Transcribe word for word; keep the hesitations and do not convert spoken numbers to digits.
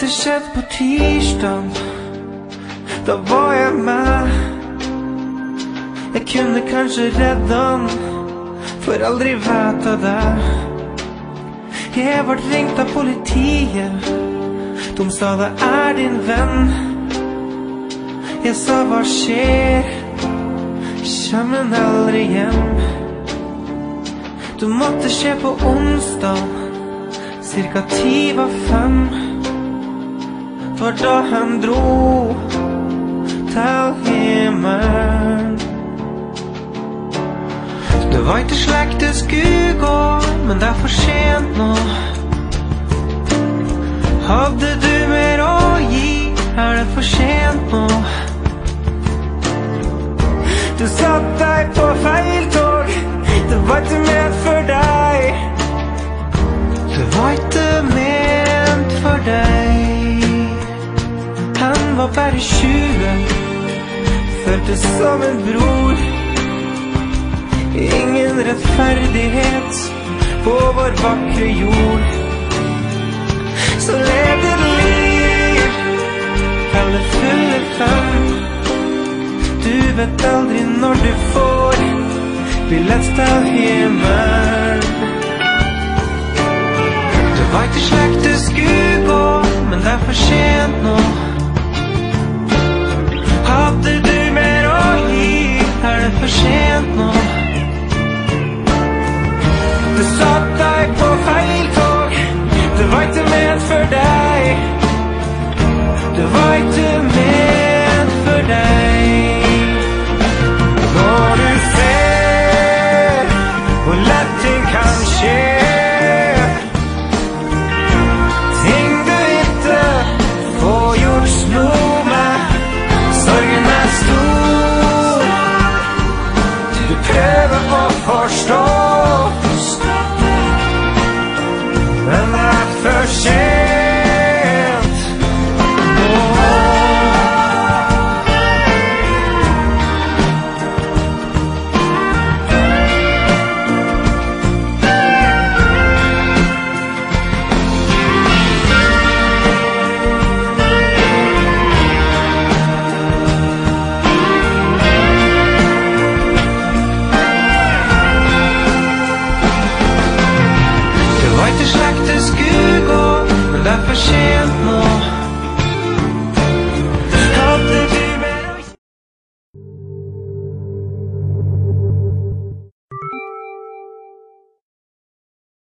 det skjedd på tirsdag. Da var jeg med. Jeg kunne kanskje redde han, for aldri vite det. Jeg ble ringt av politiet. De sa det er din venn. Jeg sa hva skjer? Kommer han aldri hjem? Du måtte skje på onsdag, cirka ti var fem. For da han dro til himmelen. Det var ikke slik det skulle gå, men det er for sent nå. Hadde du mer å gi, er det for sent nå. Du satt deg på feil tog, det var ikke ment for deg. Det var ikke ment for deg. Han var bare tjue, føltes som en bror. Ingen rettferdighet på vår vakre jord. Så lev ditt liv, kall det fulle fem. Du vet aldri når du får billett til himmelen. Det var ikke slik det skulle gå, men det er for sent nå. Hadde du mer å gi, er det for sent nå. Du satt deg på feil tog, det var ikke ment for deg. Det var ikke ment for deg. Når du ser hvor lett ting kan skje, ting du ikke får gjort noe med, sorgen er stor. Du prøver å forstå, men det er for sent. Det var ikke slik det skulle gå, men det er for sent nå.